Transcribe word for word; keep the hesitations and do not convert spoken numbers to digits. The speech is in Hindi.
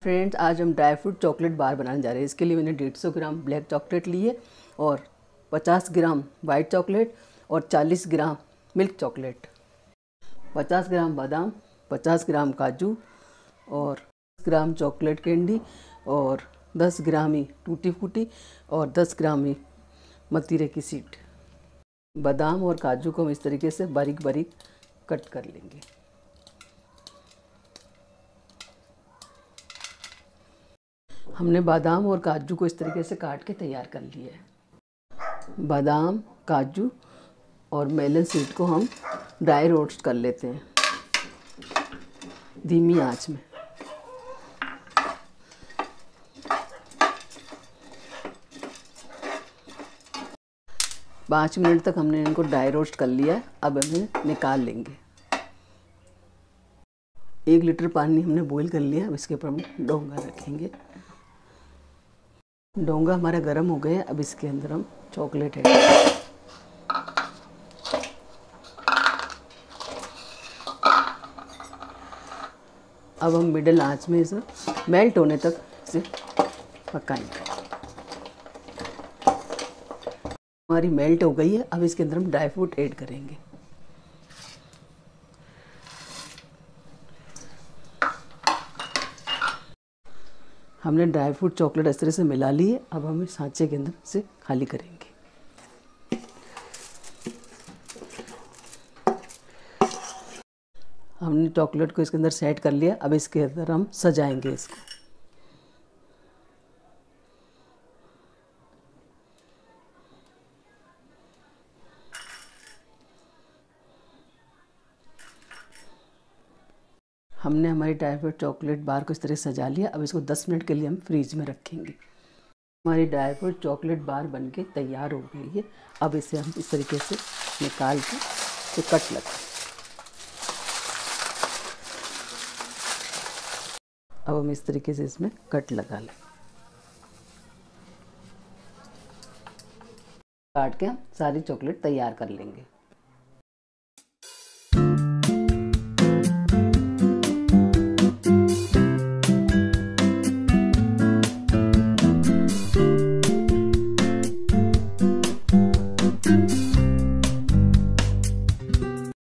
फ्रेंड्स, आज हम ड्राई फ्रूट चॉकलेट बार बनाने जा रहे हैं। इसके लिए मैंने डेढ़ सौ ग्राम ब्लैक चॉकलेट ली है और पचास ग्राम वाइट चॉकलेट और चालीस ग्राम मिल्क चॉकलेट, पचास ग्राम बादाम, पचास ग्राम काजू और दस ग्राम चॉकलेट कैंडी और दस ग्राम ही टूटी फूटी और दस ग्राम ही मतीरे की सीड। बादाम और काजू को हम इस तरीके से बारीक बारीक कट कर लेंगे। हमने बादाम और काजू को इस तरीके से काट के तैयार कर लिया है। बादाम, काजू और मेलन सीड को हम ड्राई रोस्ट कर लेते हैं धीमी आंच में। पाँच मिनट तक हमने इनको ड्राई रोस्ट कर लिया है। अब हमें निकाल लेंगे। एक लीटर पानी हमने बॉईल कर लिया। अब इसके ऊपर हम डोंगा रखेंगे। डोंगा हमारा गर्म हो गया। अब इसके अंदर हम चॉकलेट ऐड करेंगे। अब हम मिडिल आंच में इसे मेल्ट होने तक इसे पकाएंगे। हमारी मेल्ट हो गई है। अब इसके अंदर हम ड्राई फ्रूट ऐड करेंगे। हमने ड्राई फ्रूट चॉकलेट इस तरह से मिला ली है। अब हम इस सांचे के अंदर से खाली करेंगे। हमने चॉकलेट को इसके अंदर सेट कर लिया। अब इसके अंदर हम सजाएंगे इसको। हमने हमारी ड्राई फ्रूट चॉकलेट बार को इस तरह सजा लिया। अब इसको दस मिनट के लिए हम फ्रीज में रखेंगे। हमारी ड्राई फ्रूट चॉकलेट बार बनके तैयार हो गई है। अब इसे हम इस तरीके से निकाल के इसे कट लगाएं। अब हम इस तरीके से इसमें कट लगा लें। काट के हम सारी चॉकलेट तैयार कर लेंगे।